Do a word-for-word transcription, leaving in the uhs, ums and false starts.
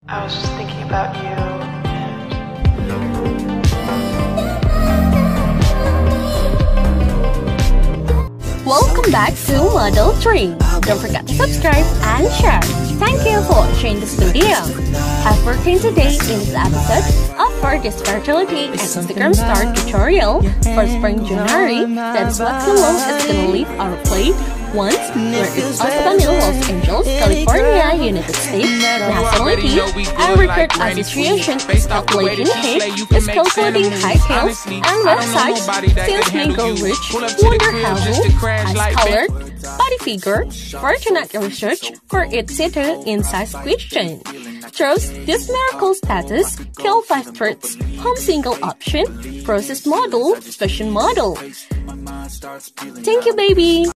I was just thinking about you. Welcome back to Model three. Don't forget to subscribe and share. Thank you for watching this video. Have working today in this episode of for this fertility and Instagram star tutorial for spring January. That's what Hello is gonna leave our plate once where it's Osvaldo, Los Angeles, California, United States, nationality, and record association is calculating height, is calculating height heels, and websites since Mango Rich, Wonder Hazel, has colored, body figure, fortunate research for its sitter in size question. Chose this miracle status, kill five threats, home single option, process model, fashion model. Thank you, baby.